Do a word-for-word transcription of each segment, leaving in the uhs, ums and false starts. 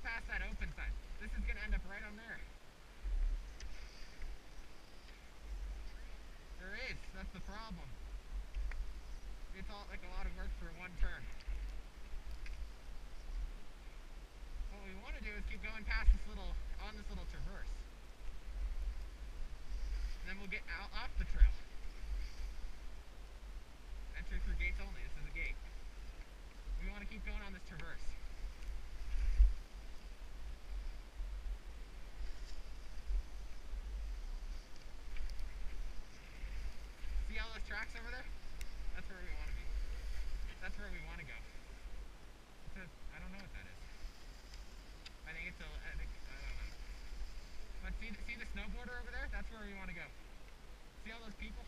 past that open sign. This is gonna end up right on there. There is. That's the problem. It's all like a lot of work for one turn. What we want to do is keep going past this little, on this little traverse. And then we'll get out off the trail. Entry through gates only. This is a gate. We want to keep going on this traverse. See all those tracks over there? That's where we want to be. That's where we want to go. It's a, I don't know what that is. I think it's a, I think, I don't know. But see, see the snowboarder over there? That's where we want to go. See all those people?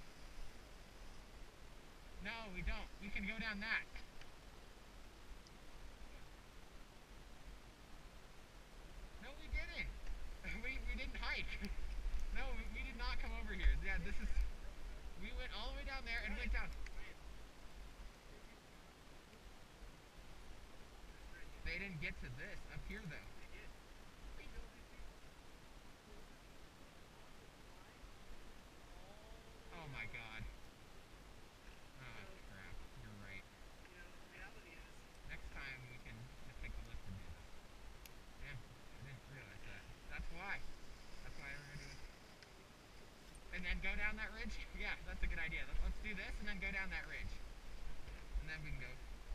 No, we don't. We can go down that. No, we didn't. We, we didn't hike. No, we, we did not come over here. Yeah, this is, we went all the way down there and went down. They didn't get to this up here though. Oh my god. Oh crap. You're right. Next time we can just take the lift and do this. Damn, I didn't realize that. That's why. That's why we're gonna do it. And then go down that ridge? Yeah, that's a good idea. Let's do this and then go down that ridge. And then we can go.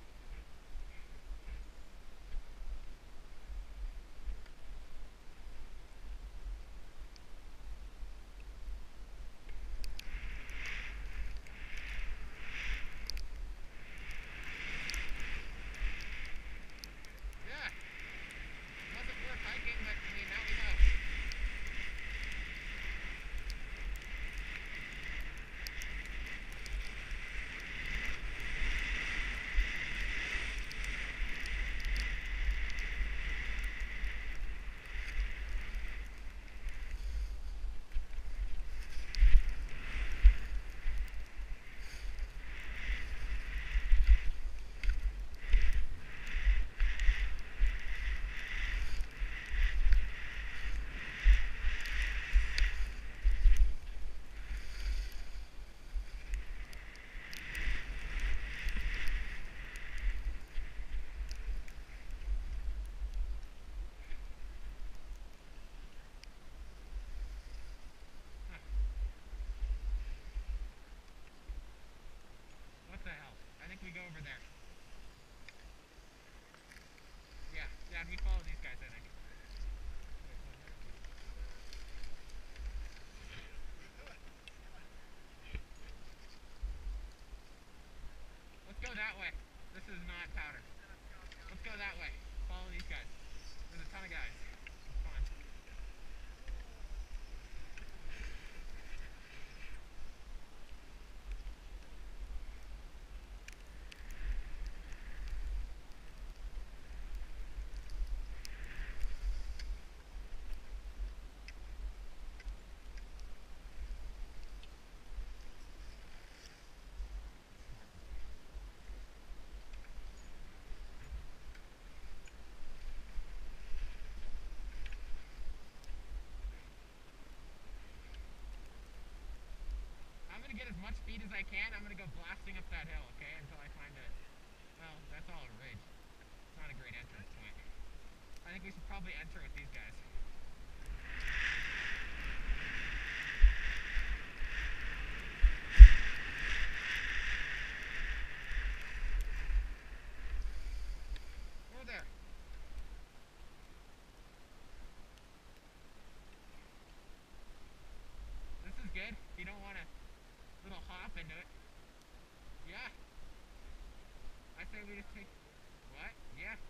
We go over there. Yeah, yeah, we follow these guys, I think. Let's go that way. This is not powder. Let's go that way. Follow these guys. There's a ton of guys. It's fun. Get as much speed as I can. I'm gonna go blasting up that hill, okay, until I find it. Well, that's all a ridge. It's not a great entrance point. I think we should probably enter with these guys. Over there. This is good. You don't want to little hop into it. Yeah. I say we just take... What? Yeah.